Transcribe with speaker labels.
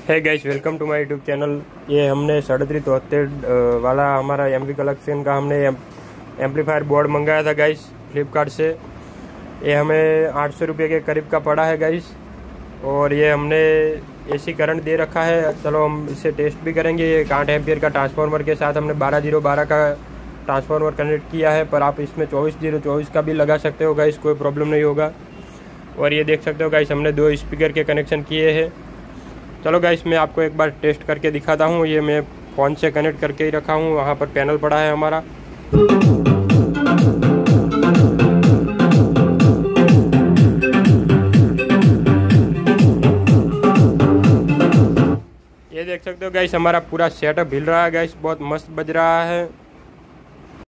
Speaker 1: है guys, welcome to my YouTube channel. ये हमने 3773 वाला हमारा एमवी कलेक्शन का हमने एम्पलीफायर बोर्ड मंगाया था गाइस फ्लिपकार्ट से। ये हमें 800 रुपये के करीब का पड़ा है गाइस। और ये हमने एसी करंट दे रखा है। चलो हम इसे टेस्ट भी करेंगे। ये 8 एम्पियर का ट्रांसफार्मर के साथ हमने 12012 का ट्रांसफार्मर कनेक्ट किया है, पर आप इसमें 24024 का भी लगा सकते हो गाइस, कोई प्रॉब्लम नहीं होगा। और ये देख सकते हो गाइस, हमने 2 स्पीकर के कनेक्शन किए हैं। चलो गाइस, मैं आपको एक बार टेस्ट करके दिखाता हूँ। ये मैं फ़ोन से कनेक्ट करके ही रखा हूँ, वहाँ पर पैनल पड़ा है हमारा। ये देख सकते हो गाइस, हमारा पूरा सेटअप हिल रहा है गाइस, बहुत मस्त बज रहा है।